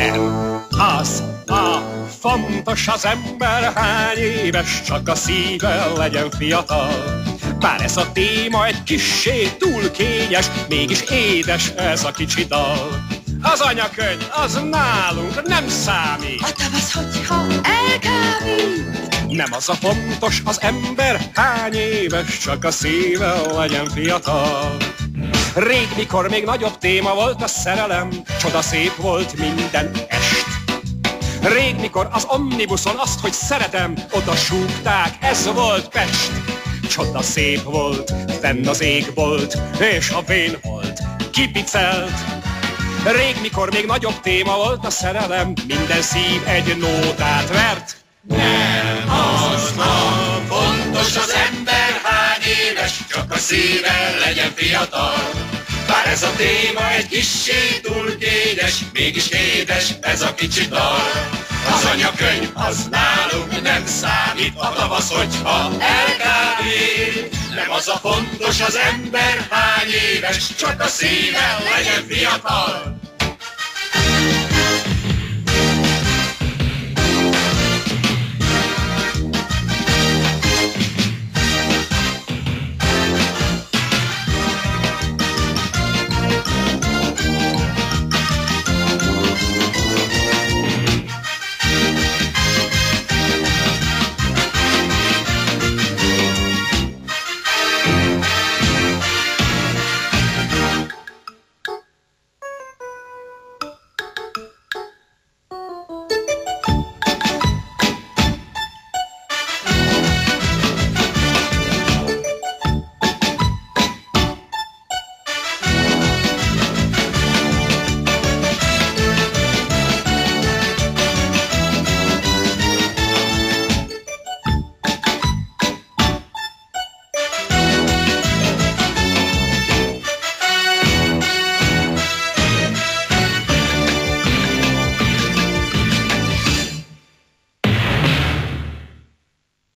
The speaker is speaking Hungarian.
Nem az a fontos az ember, hány éves, csak a szíve legyen fiatal. Bár ez a téma egy kissé túl kényes, mégis édes ez a kicsi dal. Az anyakönyv, az nálunk nem számít. A tavasz, hogyha elkábít. Nem az a fontos az ember, hány éves, csak a szíve legyen fiatal. Rég, mikor még nagyobb téma volt a szerelem, csoda szép volt minden est. Rég, mikor az omnibuszon azt, hogy szeretem, oda súgták, ez volt Pest. Csoda szép volt, fenn az égbolt, és a vén volt, kipicelt. Rég, mikor még nagyobb téma volt a szerelem, minden szív egy nótát vert. Nem az a fontos az ember, hány éves, csak a szíve legyen fiatal. Bár ez a téma egy kissé túl kényes, mégis édes ez a kicsi dal. Az anyakönyv, az nálunk nem számít, a tavasz, hogyha elkábít. Nem az a fontos az ember, hány éves, csak a szíve legyen fiatal.